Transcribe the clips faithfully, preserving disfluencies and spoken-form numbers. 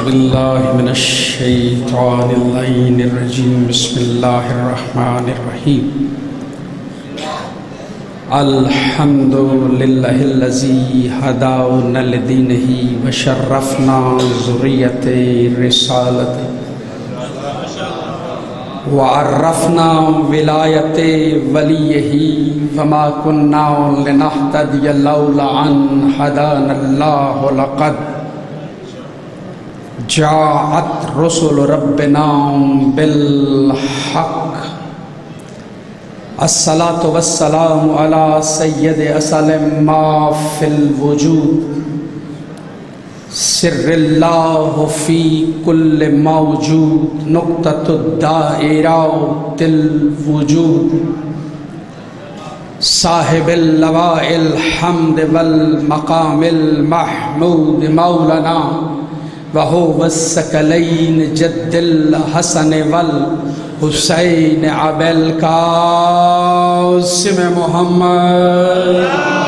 باللہ من الشیطان اللعین الرجیم بسم اللہ الرحمن الرحیم الحمد للہ الذی ہدانا لدینہ وشرفنا ذریۃ رسالتہ وعرفنا ولایت ولیہ وما کننا لنہتدی لولا ان ہدانا اللہ لقد جاءت رسل ربنا بالحق الصلاة والسلام على سید اسلم ما فی الوجود سر اللہ فی کل موجود نقطۃ الدائرات الوجود صاحب اللواء الحمد والمقام المحمود مولانا وهو الثقلین جد الحسن والحسین ابی القاسم محمد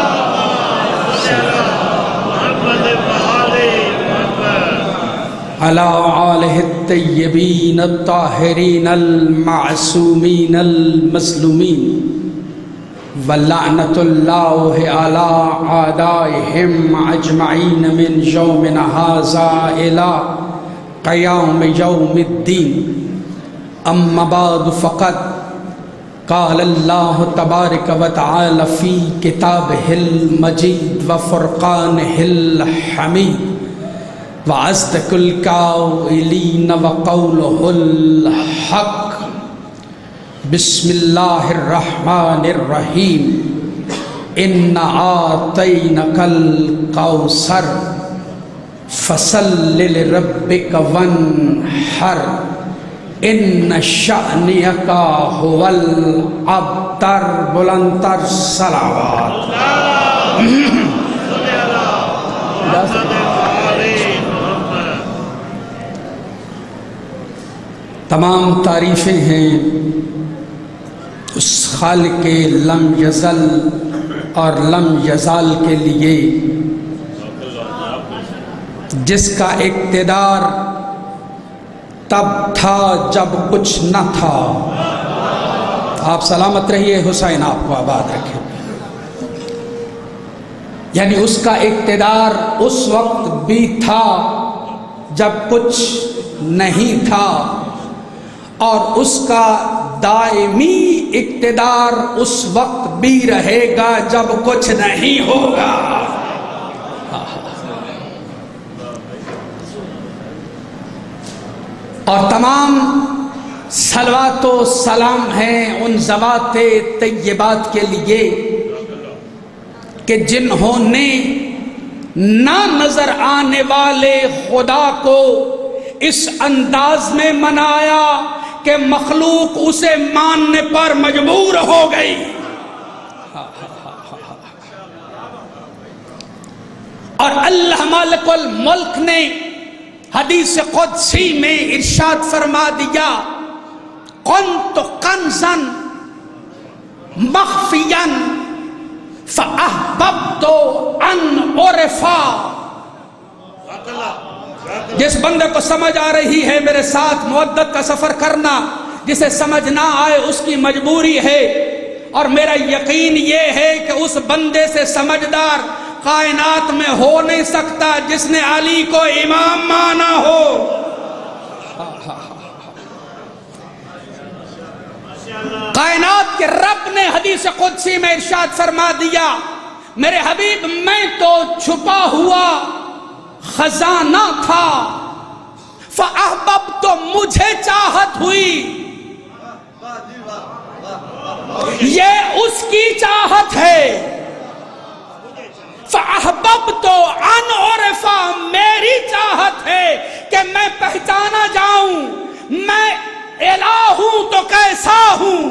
علی آلہ الطیبین الطاہرین المعصومین المظلومین ولعنت اللہ علی اعدائہم اجمعین من یوم ھذا الی قیام یوم الدین اما بعد فقد قال اللہ تبارک و تعالی فی کتابہ المجید وفرقانہ الحمید وَأَصْدَقُ الْقَائِلِينَ وَقَوْلُهُ الْحَقُّ بسم اللہ الرحمن الرحیم اِنَّا أَعْطَيْنَاكَ الْكَوْثَرَ فَصَلِّ لِرَبِّكَ وَانْحَرْ إِنَّ شَأْنِيَكَ هُوَ الْأَبْتَرُ بلندتر صلوات تمام تعریفیں ہیں اس خالق لم یزل اور لم یزال کے لیے جس کا اقتدار تب تھا جب کچھ نہ تھا. آپ سلامت رہیے، حسین آپ کو آباد رکھے. یعنی اس کا اقتدار اس وقت بھی تھا جب کچھ نہیں تھا، اور اس کا دائمی اقتدار اس وقت بھی رہے گا جب کچھ نہیں ہوگا. اور تمام صلوات و سلام ہیں ان ذوات طیبات کے لیے کہ جنہوں نے نہ نظر آنے والے خدا کو اس انداز میں منایا کہ مخلوق اسے ماننے پر مجبور ہو گئی. اور اللہ مالک الملک نے حدیث قدسی میں ارشاد فرما دیا کنت کنزا مخفیا فاحببت ان عرفا. جس بندے کو سمجھ آ رہی ہے میرے ساتھ مودت کا سفر کرنا، جسے سمجھ نہ آئے اس کی مجبوری ہے. اور میرا یقین یہ ہے کہ اس بندے سے سمجھدار کائنات میں ہو نہیں سکتا جس نے علی کو امام مانا ہو. کائنات کے رب نے حدیث قدسی میں ارشاد فرما دیا میرے حبیب میں تو چھپا ہوا خزانہ تھا، فَأَحْبَبْتُ تو مجھے چاہت ہوئی. یہ اس کی چاہت ہے. فَأَحْبَبْتُ أَنْ أُعْرَفَ میری چاہت ہے کہ میں پہچانا جاؤں میں الہ ہوں تو کیسا ہوں،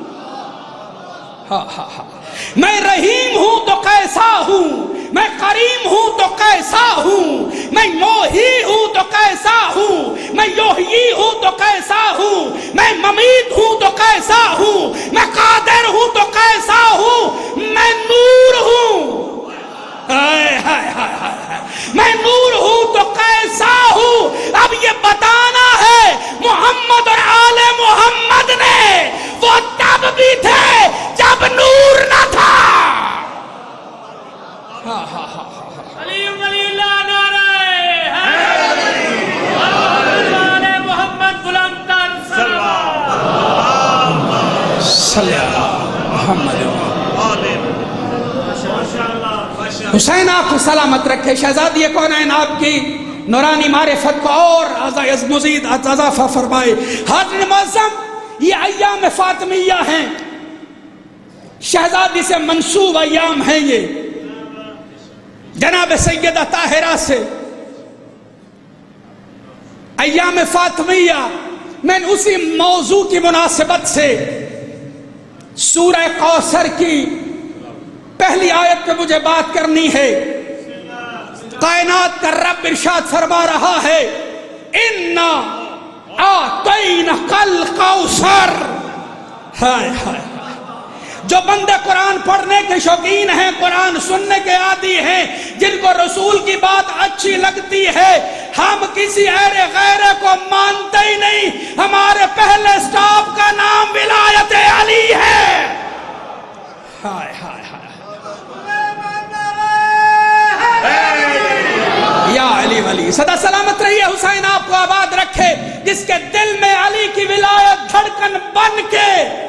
میں رحیم ہوں تو کیسا ہوں، میں کریم ہوں تو کیسا ہوں، میں موہی ہوں تو کیسا ہوں، میں یحیی ہوں تو کیسا ہوں، میں ممیت ہوں تو کیسا ہوں، میں قادر ہوں تو کیسا ہوں، میں نور ہوں. میں نور ہوں تو کیسا ہوں. اب محمد. حسین آپ کو سلامت رکھے. شہزادی کونین آپ کی نورانی معرفت کو اور مزید اضافہ فرمائے. حاضرین معظم، یہ ایام فاطمیہ ہیں، شہزادی سے منسوب ایام ہیں. یہ جناب سیدہ طاہرہ سے ایام فاطمیہ. میں اسی موضوع کی مناسبت سے سورہ کوثر کی پہلی آیت پہ مجھے بات کرنی ہے. کائنات کا رب ارشاد فرما رہا ہے اِنَّا أَعْطَيْنَكَ الْكَوْثَرَ. ہائے ہائے، جو بندے قرآن پڑھنے کے شوقین ہیں، قرآن سننے کے عادی ہیں، جن کو رسول کی بات اچھی لگتی ہے، ہم کسی اہل غیر کو مانتے ہی نہیں. ہمارے پہلے سٹاپ کا نام ولایت علی ہے. ہائے ہائے ہائے، یا علی ولی. صدا سلامت رہیے. حسین آپ کو آباد رکھے. جس کے دل میں علی کی ولایت دھڑکن بن کے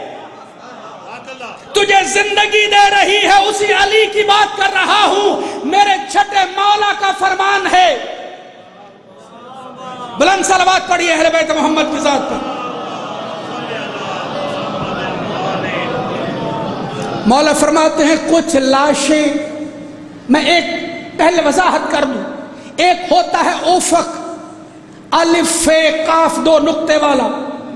تجھے زندگی دے رہی ہے، اسی علی کی بات کر رہا ہوں. میرے چھٹے مولا کا فرمان ہے. بلند صلوات پڑھیے اہل بیت محمد کی ذات پر. مولا فرماتے ہیں کچھ لاشیں، میں ایک پہلے وضاحت کر دوں. ایک ہوتا ہے افق، الف فے قاف دو نقطے والا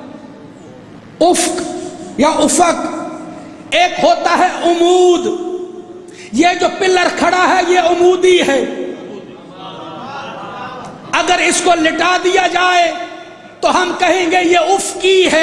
افق یا افق. ایک ہوتا ہے عمود. یہ جو پلر کھڑا ہے یہ عمودی ہے. اگر اس کو لٹا دیا جائے تو ہم کہیں گے یہ افقی ہے.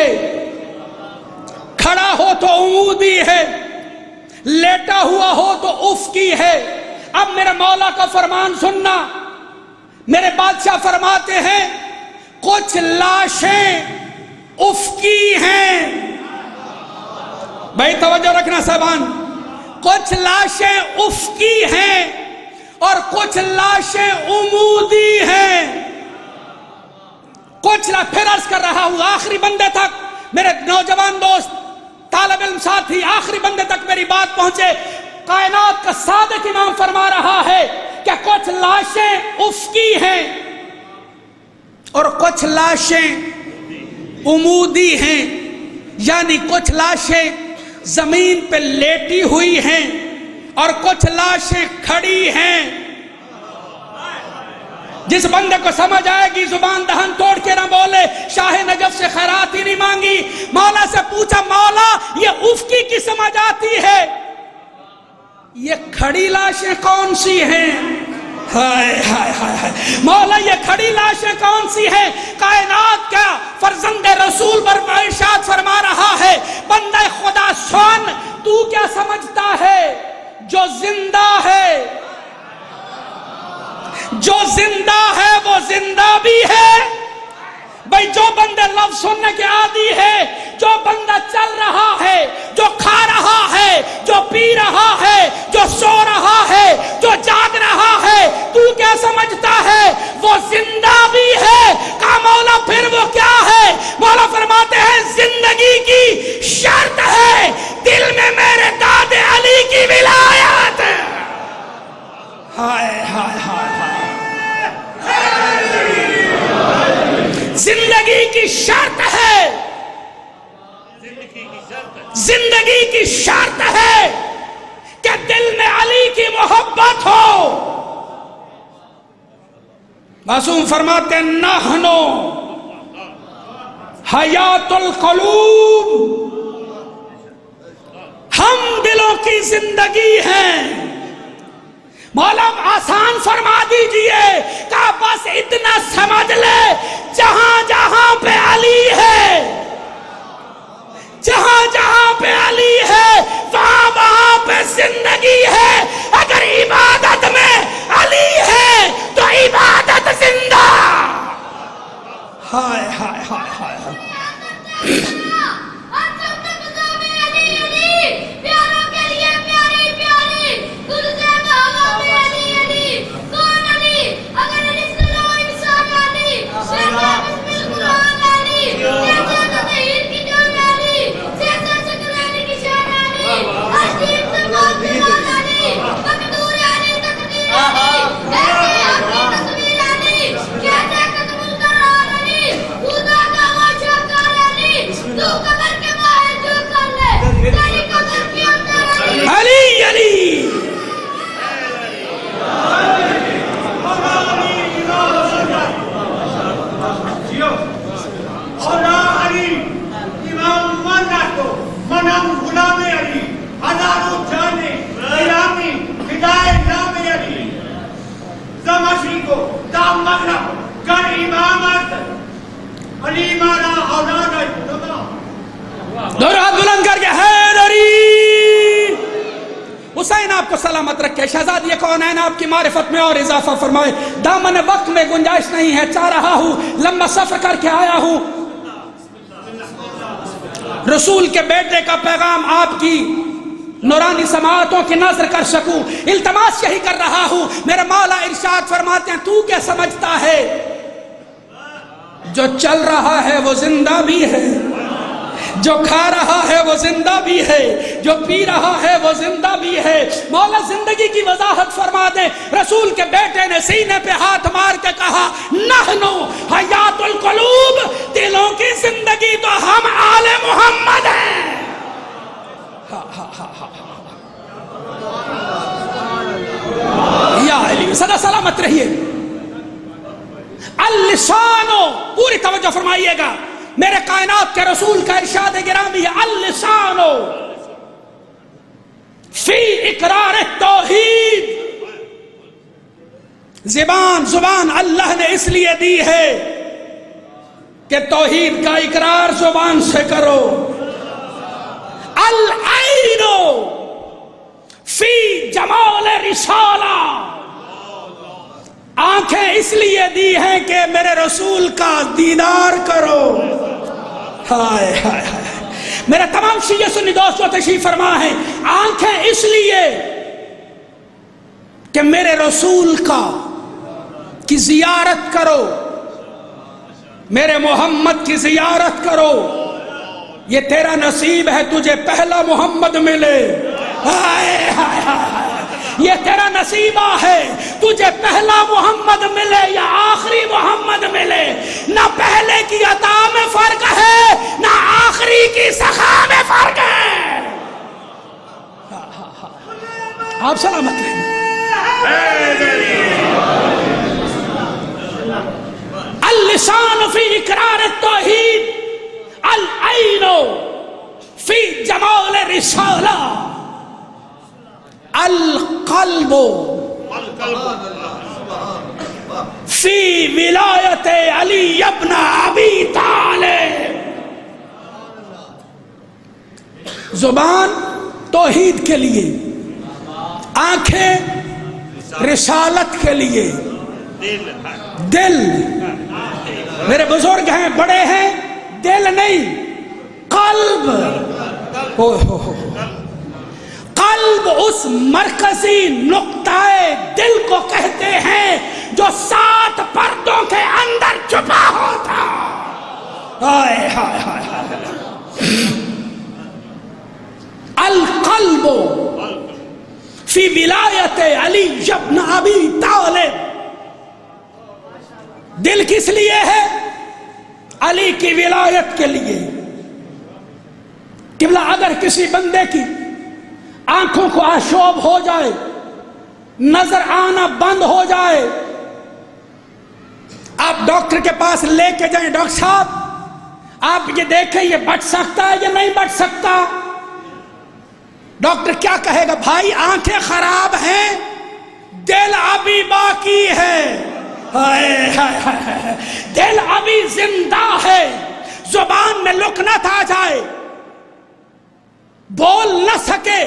کھڑا ہو تو عمودی ہے، لیٹا ہوا ہو تو افقی ہے. اب میرے مولا کا فرمان سننا. میرے بادشاہ فرماتے ہیں کچھ لاشیں افقی ہیں. بھائی توجہ رکھنا صاحبان. کچھ لاشیں افقی ہیں اور کچھ لاشیں عمودی ہیں. کچھ لا پھر عرض کر رہا ہوں آخری بندے تک، میرے نوجوان دوست طالب علم ساتھی، آخری بندے تک میری بات پہنچے. کائنات کا صادق امام فرما رہا ہے کہ کچھ لاشیں افقی ہیں اور کچھ لاشیں عمودی ہیں. یعنی کچھ لاشیں زمین پہ لیٹی ہوئی ہیں اور کچھ لاشیں کھڑی ہیں. جس بندے کو سمجھ آئے گی زبان دہن توڑ کے نہ بولے. شاہ نجف سے خیرات ہی نہیں مانگی، مولا سے پوچھا مولا یہ افقی کی سمجھ آتی ہے، یہ کھڑی لاشیں کون سی ہیں؟ ہائے ہائے ہائے مولا یہ کھڑی لاشیں کون سی ہیں؟ کائنات کا فرزند رسول پر ارشاد فرما رہا ہے بندہ خدا سن، تو کیا سمجھتا ہے جو زندہ ہے، جو زندہ ہے وہ زندہ بھی ہے. بھئی جو بندے لفظ سننے کے عادی ہے، جو بندہ چل رہا ہے، جو کھا رہا ہے، جو پی رہا ہے، جو سو رہا ہے، جو جاگ رہا ہے، تو کیا سمجھتا ہے وہ زندہ بھی ہے. کہا مولا پھر وہ کیا ہے؟ مولا فرماتے ہیں زندگی کی شرط ہے دل میں میرے داد علی کی ولایت. ہائے ہائے ہائے ہائے. زندگی کی شرط ہے، زندگی کی شرط ہے کہ دل میں علی کی محبت ہو. معصوم فرماتے ہیں نحنو حیات القلوب، ہم دلوں کی زندگی ہیں. مولا آسان فرما دیجئے کہا بس اتنا سمجھ لے جہاں جہاں پہ علی ہے، جہاں جہاں پہ علی ہے وہاں وہاں پہ زندگی ہے. اگر عبادت میں علی ہے تو عبادت زندہ. ہائے ہائے ہائے ہائے کونین آپ کو سلامت رکھے، شہزادی کونین آپ کی معرفت میں اور اضافہ فرمائے، دامن وقت میں گنجائش نہیں ہے، چاہ رہا ہوں لمبا سفر کر کے آیا ہوں، رسول کے بیٹے کا پیغام آپ کی نورانی سماعتوں کی نظر کر سکوں، التماس یہی کر رہا ہوں۔ میرے مولا ارشاد فرماتے ہیں تو کیا سمجھتا ہے جو چل رہا ہے وہ زندہ بھی ہے، جو کھا رہا ہے وہ زندہ بھی ہے، جو پی رہا ہے وہ زندہ بھی ہے۔ مولا زندگی کی وضاحت فرما دیں۔ رسول کے بیٹے نے سینے پہ ہاتھ مار کے کہا نحنو حیات القلوب، دلوں کی زندگی تو ہم آل محمد ہیں۔ یا علی صدا سلامت رہیے۔ اللسانو، پوری توجہ فرمائیے گا، میرے کائنات کے رسول کا ارشاد گرامی ہے، اللسانو فی اقرار التوحید، زبان زبان اللہ نے اس لیے دی ہے کہ توحید کا اقرار زبان سے کرو۔ العین فی جمال رسالہ، آنکھیں اس لیے دی ہیں کہ میرے رسول کا دیدار کرو۔ ہائے ہائے ہائے، میرے تمام شیعہ سنی دوستوں تشریف فرما ہے، آنکھیں اس لیے کہ میرے رسول کا کی زیارت کرو، میرے محمد کی زیارت کرو، یہ تیرا نصیب ہے تجھے پہلا محمد ملے۔ ہائے ہائے ہائے، یہ تیرا نصیبہ ہے تجھے پہلا محمد ملے یا آخری محمد ملے، نہ پہلے کی عطا میں فرق ہے نہ آخری کی سخا میں فرق ہے۔ آپ سلامت رہیں۔ اللسان فی اقرار التوحید، العین فی جمال رسالہ، القلب فی ولایت علی ابن ابی طالب۔ زبان توحید کے لیے، آنکھیں رسالت کے لیے، دل، میرے بزرگ ہیں بڑے ہیں، دل نہیں قلب، ہو ہو ہو قلب اس مرکزی نقطہ دل کو کہتے ہیں جو سات پردوں کے اندر چھپا ہوتا۔ ہائے ہائے ہائے، القلب فی ولایت علی ابن ابی طالب، دل کس لیے ہے؟ علی کی ولایت کے لیے۔ قبلہ اگر کسی بندے کی آنکھوں کو آشوب ہو جائے، نظر آنا بند ہو جائے، آپ ڈاکٹر کے پاس لے کے جائیں، ڈاکٹر صاحب آپ یہ دیکھیں یہ بچ سکتا ہے یا نہیں بچ سکتا، ڈاکٹر کیا کہے گا؟ بھائی آنکھیں خراب ہیں، دل ابھی باقی ہے، دل ابھی زندہ ہے، زبان میں لکنت آ جائے، بول نہ سکے،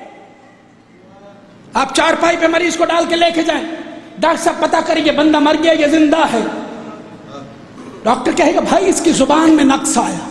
آپ چارپائی پہ مریض کو ڈال کے لے کے جائیں، ڈاکٹر صاحب پتہ کریے بندہ مر گیا یا زندہ ہے، ڈاکٹر کہے گا بھائی اس کی زبان میں نقص آیا،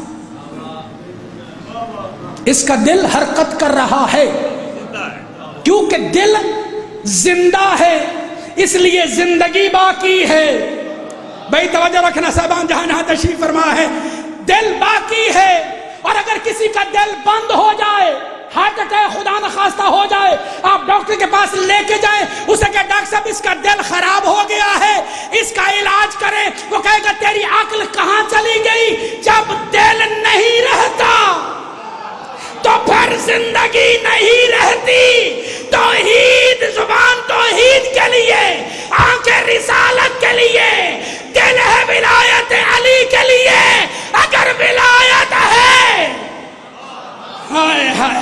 اس کا دل حرکت کر رہا ہے، کیونکہ دل زندہ ہے اس لیے زندگی باقی ہے۔ بھائی توجہ رکھنا صاحبان جہاں جہاں تشریف فرما ہے، دل باقی ہے، اور اگر کسی کا دل بند ہو جائے، ہارٹ اٹیک خدا نخواستہ ہو جائے، آپ ڈاکٹر کے پاس لے کے جائیں، اسے کہ ڈاکٹر صاحب اس کا دل خراب ہو گیا ہے، اس کا علاج کریں، وہ کہے گا تیری عقل کہاں چلی گئی؟ جب دل نہیں رہتا تو پھر زندگی نہیں رہتی۔ توحید، زبان توحید کے لیے، آنکھیں رسالت کے لیے، دل ہے ولایت علی کے لیے۔ اگر ولایت ہے، ہائے ہائے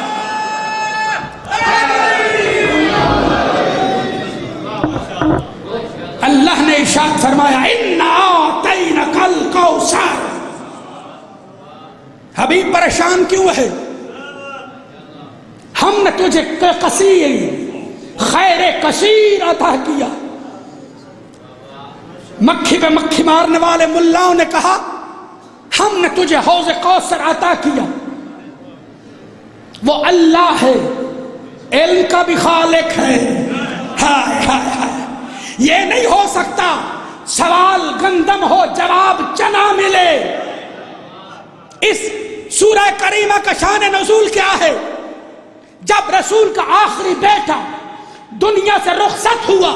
اللہ نے ارشاد فرمایا اِنَّا أَعْطَيْنَكَ الْكَوْثَرَ۔ حبیب پریشان کیوں ہے؟ ہم نے تجھے کثیر خیر کثیر عطا کیا. مکھی پہ مکھی مارنے والے ملاؤں نے کہا ہم نے تجھے حوض کوثر عطا کیا. وہ اللہ ہے، علم کا بھی خالق ہے. ہائے ہائے ہائے، یہ نہیں ہو سکتا سوال گندم ہو جواب چنا ملے. اس سورہ کریمہ کا شان نزول کیا ہے؟ جب رسول کا آخری بیٹا دنیا سے رخصت ہوا،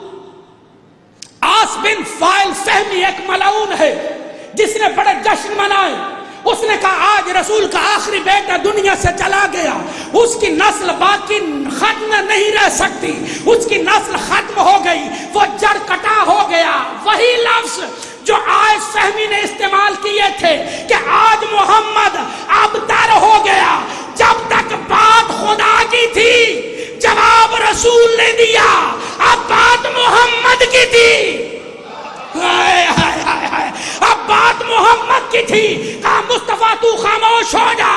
آس بن فائل فہمی ایک ملعون ہے جس نے بڑے جشن منائے. اس نے کہا آج رسول کا آخری بیٹا دنیا سے چلا گیا، اس کی نسل باقی ختم نہیں رہ سکتی، اس کی نسل ختم ہو گئی، وہ جڑ کٹا ہو گیا. وہی لفظ جو آج فہمی نے استعمال کیے تھے کہ آج محمد ابتر ہو گیا. جب تک بات خدا کی تھی جواب رسول نے دیا، اب بات محمد کی تھی. ہائے ہائے ہائے ہائے، اب بات محمد کی تھی. کہا مصطفیٰ تو خاموش ہو جا،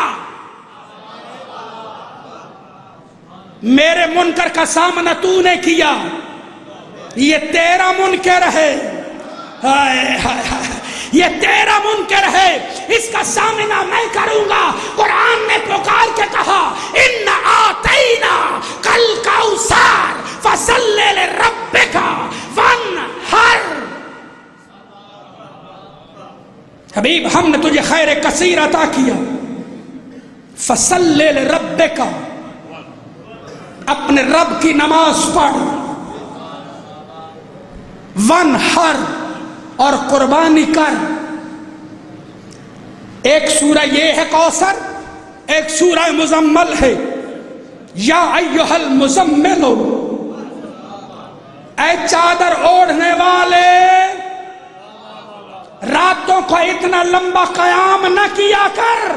میرے منکر کا سامنا تو نے کیا، یہ تیرا منکر ہے. ہائے ہائے ہائے، یہ تیرا منکر ہے، اس کا سامنا میں کروں گا. قرآن نے پکار کے کہا ان آتینا کل کوثر فصلی لربک وانحر. حبیب ہم نے تجھے خیر کثیر عطا کیا. فصلی لربک، اپنے رب کی نماز پڑھ. وانحر، اور قربانی کر. ایک سورہ یہ ہے کوثر، ایک سورہ مزمل ہے. یا ایھا المزمل، اے چادر اوڑھنے والے، راتوں کو اتنا لمبا قیام نہ کیا کر،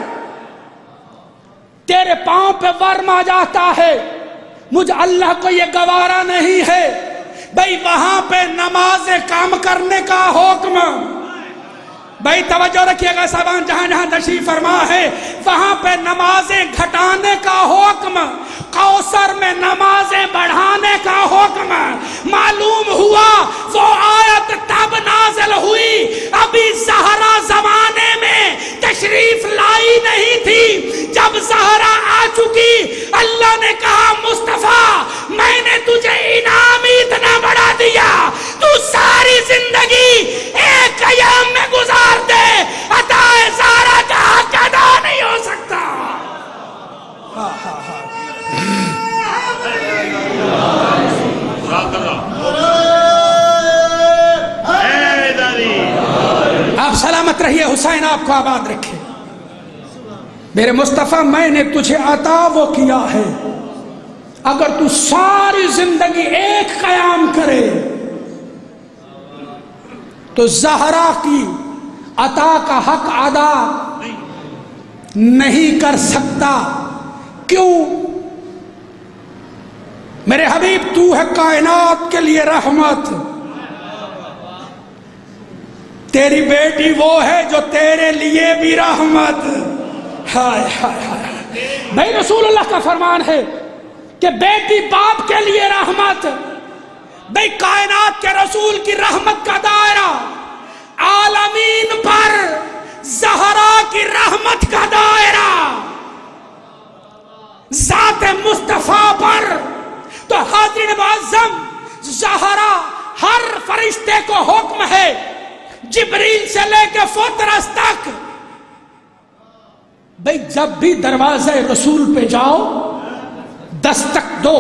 تیرے پاؤں پہ ورم آ جاتا ہے. مجھے اللہ کو یہ گوارا نہیں ہے بھئی وہاں پہ نمازیں کام کرنے کا حکم. بھئی توجہ رکھیے گا صاحبان، جہاں جہاں تشریف فرما ہے وہاں پہ نمازیں گھٹانے کا حکم، کوثر میں نمازیں بڑھانے کا حکم. معلوم ہوا وہ آیت تب نازل ہوئی، ابھی زہرا زمانے میں تشریف لائی نہیں تھی. جب زہرا آ چکی، اللہ نے کہا مصطفیٰ میں نے تجھے انعام اتنا بڑھا دیا، تو ساری زندگی ایک ایام میں گزار دے، عطا زہرا کا حق ادا نہیں ہو سکتا. آپ سلامت رہیے، حسین آپ کو آباد رکھے. میرے مصطفیٰ میں نے تجھے عطا وہ کیا ہے، اگر تو ساری زندگی ایک قیام کرے تو زہرا کی عطا کا حق ادا نہیں کر سکتا. کیوں؟ میرے حبیب تو ہے کائنات کے لیے رحمت، تیری بیٹی وہ ہے جو تیرے لیے بھی رحمت. ہائے ہائے ہائے، بھائی رسول اللہ کا فرمان ہے کہ بیٹی باپ کے لیے رحمت. بھائی کائنات کے رسول کی رحمت کا دائرہ عالمین پر زہرا کی رحمت کا دائرہ ذات مصطفیٰ پر. تو حاضرین معظم، زہرا ہر فرشتے کو حکم ہے جبریل سے لے کے فطرس تک، بھئی جب بھی دروازہ رسول پہ جاؤ دستک دو،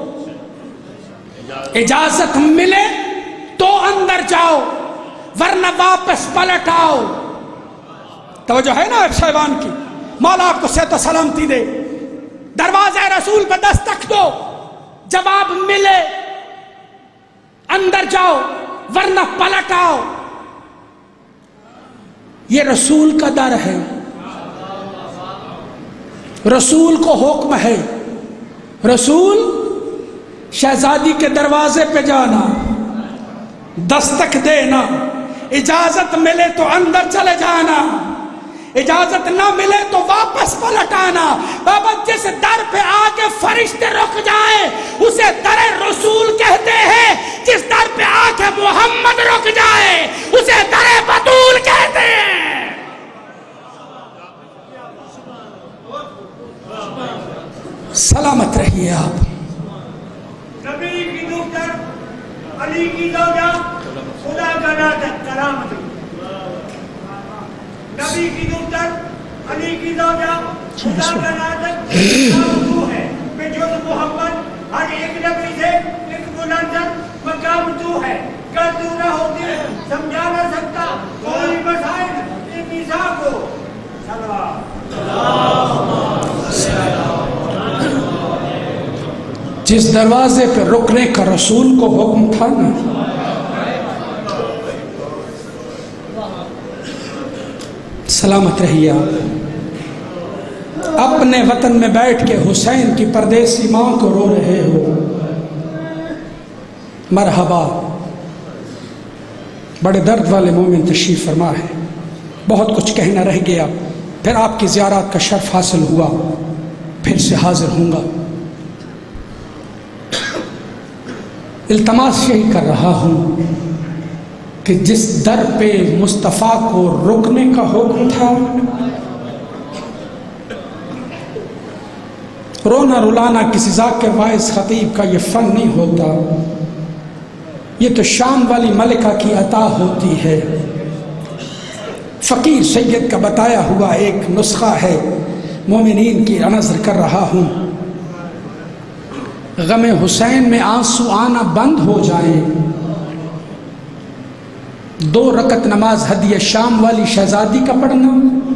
اجازت ملے تو اندر جاؤ ورنہ واپس پلٹ آؤ. توجہ ہے نا ایک شیبان کی، مولا آپ کو صحت و سلامتی دے. دروازہ رسول پہ دستک دو، جواب ملے اندر جاؤ ورنہ پلٹ آؤ. یہ رسول کا در ہے، رسول کو حکم ہے. رسول شہزادی کے دروازے پہ جانا، دستک دینا، اجازت ملے تو اندر چلے جانا، اجازت نہ ملے تو واپس پلٹ آنا. بابا جس در پہ آ کے فرشتے رک جائے اسے در رسول کہتے ہیں، جس در پہ آ کے محمد رک جائے اسے در بطول کہتے ہیں۔ سلامت رہیے آپ۔ نبی کی دختر علی کی زوجہ خدا کا ناطق کرامت، نبی کی دختر علی کی زوجہ خدا کا ناطق کرامت ہے، کہ جز محمد ہر ایک نبی سے ایک بلندر مقام تو ہے، کل تو نہ ہوتی سمجھا نہ سکتا کوئی مسائل ان نساء کو۔ جس دروازے پہ رکنے کا رسول کو حکم تھا نا، سلامت رہیے آپ۔ اپنے وطن میں بیٹھ کے حسین کی پردیسی ماں کو رو رہے ہو، مرحبا۔ بڑے درد والے مومن تشریف فرما ہے، بہت کچھ کہنا رہ گیا، پھر آپ کی زیارات کا شرف حاصل ہوا، پھر سے حاضر ہوں گا۔ التماس یہی کر رہا ہوں کہ جس در پہ مصطفیٰ کو رکنے کا حکم تھا، رونا رلانا کسی ذاکر واعظ خطیب کا یہ فن نہیں ہوتا، یہ تو شام والی ملکہ کی عطا ہوتی ہے۔ فقیر سید کا بتایا ہوا ایک نسخہ ہے، مومنین کی نظر کر رہا ہوں۔ غم حسین میں آنسو آنا بند ہو جائیں، دو رکعت نماز ہدیہ شام والی شہزادی کا پڑھنا،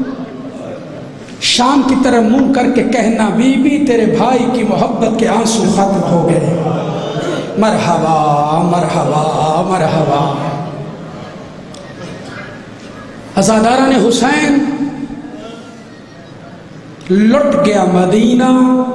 شام کی طرح منہ کر کے کہنا بی بی تیرے بھائی کی محبت کے آنسو ختم ہو گئے، مرحبا مرحبا مرحبا۔ عزاداران حسین، لٹ گیا مدینہ،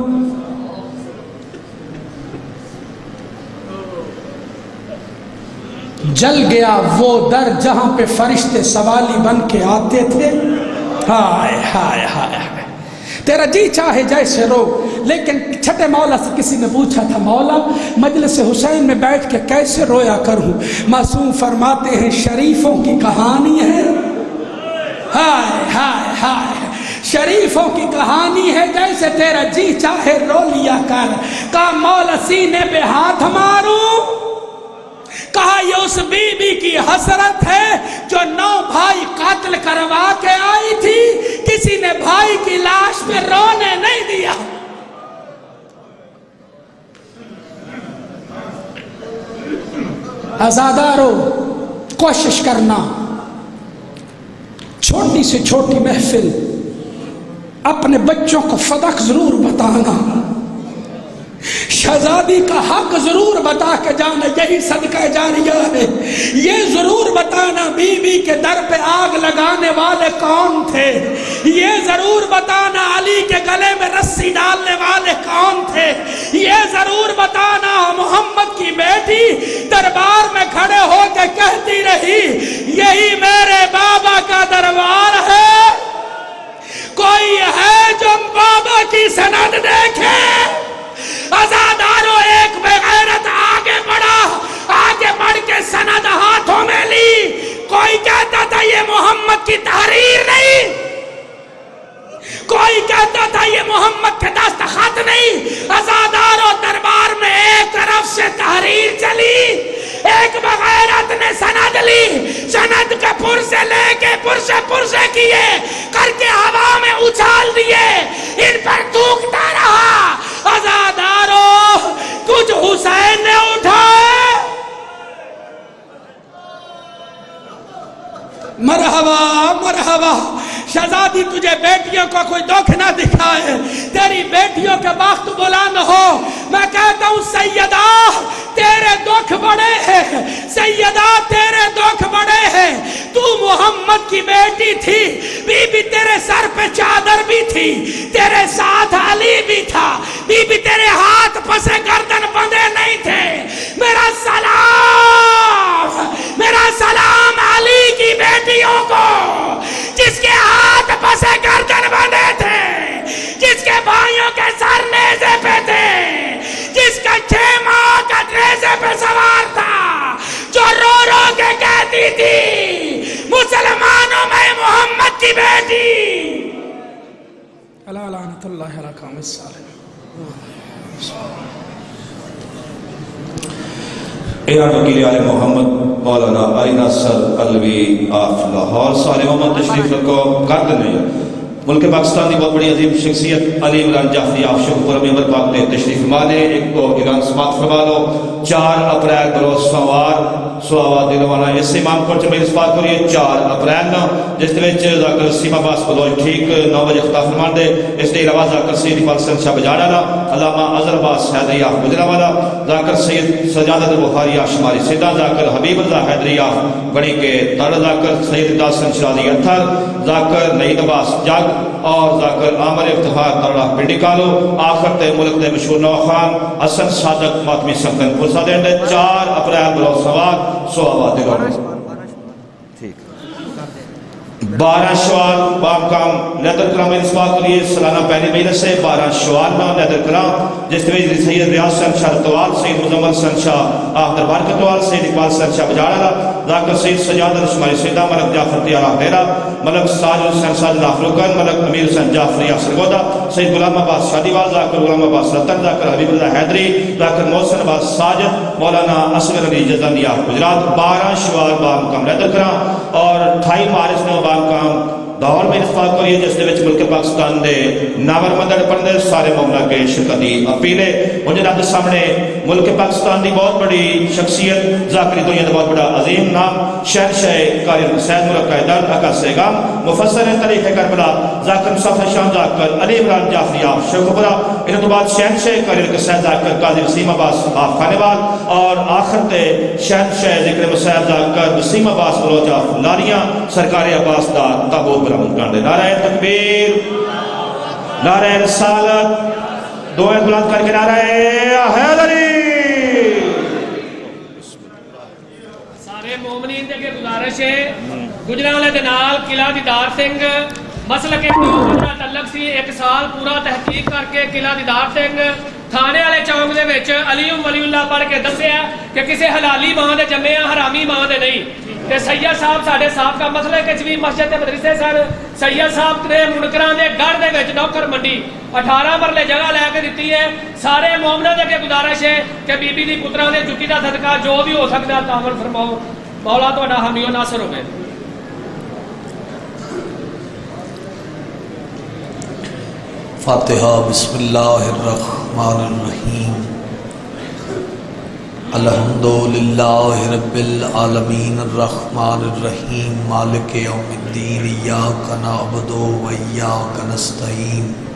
جل گیا وہ در جہاں پہ فرشتے سوالی بن کے آتے تھے۔ ہائے ہائے ہائے ہائے، تیرا جی چاہے جیسے رو۔ لیکن چھٹے مولا سے کسی نے پوچھا تھا، مولا مجلس حسین میں بیٹھ کے کیسے رویا کروں؟ معصوم فرماتے ہیں شریفوں کی کہانی ہے، ہائے ہائے ہائے، شریفوں کی کہانی ہے، جیسے تیرا جی چاہے رو لیا کر۔ کہا مولا سینے پہ ہاتھ ماروں، کہا یہ اس بی بی کی حسرت ہے جو نو بھائی قاتل کروا کے آئی تھی، کسی نے بھائی کی لاش پہ رونے نہیں دیا۔ عزادارو، کوشش کرنا، چھوٹی سے چھوٹی محفل، اپنے بچوں کو صدق ضرور بتانا، شہزادی کا حق ضرور بتا کے جانا، یہی صدقہ جاریہ ہے۔ یہ ضرور بتانا بی بی کے در پہ آگ لگانے والے کون تھے، یہ ضرور بتانا علی کے گلے میں رسی ڈالنے والے کون تھے، یہ ضرور بتانا محمد کی بیٹی دربار میں کھڑے ہو کے کہتی رہی یہی میرے بابا کا دربار ہے، کوئی ہے جو بابا کی سند دیکھے؟ عزادارو، ایک بغیرت آگے بڑھا، آگے بڑھ کے سند ہاتھوں میں لی۔ کوئی کہتا تھا یہ محمد کی تحریر نہیں، کوئی کہتا تھا یہ محمد کے دستخط نہیں۔ عزادارو، دربار میں ایک طرف سے تحریر چلی، ایک بغیرت نے سند لی، سند کے پرسے لے کے پرسے پرسے کیے کر کے ہوا میں اچھال دیے، ان پر تھوکتا رہا۔ عزادارو، کچھ حسین نے اٹھائے، مرحبا مرحبا۔ شہزادی، تجھے بیٹیوں کو کوئی دکھ نہ دکھائے، تیری بیٹیوں کے بخت بلند ہو۔ میں کہتا ہوں سیدہ، تیرے دکھ بڑے ہیں، سیدہ تیرے دکھ بڑے ہیں۔ تو محمد کی بیٹی تھی، بی بی تیرے سر پہ چادر بھی تھی، تیرے ساتھ علی بھی تھا، بی بی تیرے ہاتھ پسے گردن بندے نہیں تھے۔ میرا سلام، میرا سلام علی کی بیٹیوں کو، جس کے ہاتھ پسے گردن بندے تھے، جس کے بھائیوں کے سر نیزے پہ تھے، مقام الصالح. ایران وکیل آل محمد مولانا علی ناصر علوی آف لاہور سال محمد تشریف رکھو کر دیں. ملک پاکستان کی بہت بڑی عظیم شخصیت علی عمران جعفری آف شکر ممبر پاک نے تشریف فرما لے. ایک کو اعلان سماعت فرما لو. چار اپریل بروز سوار سواب دلوانا اس امام کو میرے سپاس کریے. چار اپریل نا جس وچ ذاکر سیما باس بلوچ ٹھیک نو بجے خطاب فرمان دے. اس نے علاوہ ذاکر سید فالسن شاہ بجاڑا لا علامہ اظہر عباس حیدری آف گجرا والا ذاکر سید سجادت بخاری آف شماری سیدہ ذاکر حبیب اللہ حیدری آف بڑی کے تر ذاکر سید داسن شرازی اتھر ذاکر نعید عباس جگ اور ذاکر عامر افتخار ترڑا پنڈی کالو. آخر تے ملک دے مشہور نوخان حسن صادق ماتمی سکن پرسا دین دے. چار اپریل بلو سوار سو آبادی رو بارہ شوال بام کام نیدر کرام میں اسفاق کریے سلانہ پہلی مہینہ سے بارہ شوال میں نیدر کرام جس طویج سید ریاض سن شاہ رتوال سید مزمل سن شاہ آخ دربار کتوال سید اقبال سن شاہ بجاڑا ذاکر سید سجاد رشماری سیدہ ملک جعفر تیارہ دیرہ ملک ساج حسین ساج نافروکن ملک امیر حسین جعفری آخر گودا سید غلام عباس شادیوال ذاکر غلام عباس رتن ذاکر حبیب اللہ حیدری ذاکر محسن عباس ساجد مولانا اصغر علی جزانی آخ گجرات. بارہ شوال بام کام نیدر کرام اور اٹھائی مارچ میں بام کام دور میں اتفاق کریے جس نے وچ ملک پاکستان دے ناور مندر پڑھنے سارے مومنہ کے شرکتی اپیلے. مجھے نادر سامنے ملک پاکستان دی بہت بڑی شخصیت ذاکری دنیا دا بہت بڑا عظیم نام شہنشاہ قائد حسین ملک قائدان اکا سیگام مفسر تاریخ کربلا ذاکر مصطفی شام ذاکر علی عمران جعفری آف شیخبرا. انہوں تو بعد شہنشاہ قائد حسین ذاکر قاضی وسیم عباس آف خانوال اور آخر تے شہنشاہ ذکر مسیب ذاکر وسیم عباس بلوچ آف لاریاں سرکار عباس دا تابوت برامد کرنے. نعرہ تکبیر نعرہ رسالت دعائیں بلند کر کے نعرہ حیدری. سارے مومنین دے کے گزارش ہے گجرا والے دنال قلعہ دیدار سنگھ مسئلہ کے تعلق سی ایک سال پورا تحقیق کر کے قلعہ دیدار سنگھ تھانے والے چونک دے وچ علیم ولی اللہ پڑھ کے دسیا کہ کسے حلالی ماں دے جمعے حرامی ماں دے نہیں. کہ سید صاحب ساڑھے صاحب کا مسئلہ ہے کہ بھی مسجد مدرسے سر سید صاحب نے منکران دے گھر دے وچ نوکر منڈی اٹھارہ مرلے جگہ لے کے دیتی ہے. سارے مومنہ دے کے گزارش ہے کہ بی بی دی پتران دے جتی دا صدقہ جو بھی ہو سکتا ہے تعامل فرماؤ. مولا تو اڈا حامی و ناصر ہو گئے. فاتحہ. بسم اللہ الرحمن الرحیم. الحمدللہ رب العالمین الرحمن الرحیم مالک یوم الدین ایاک نعبد و ایاک نستعین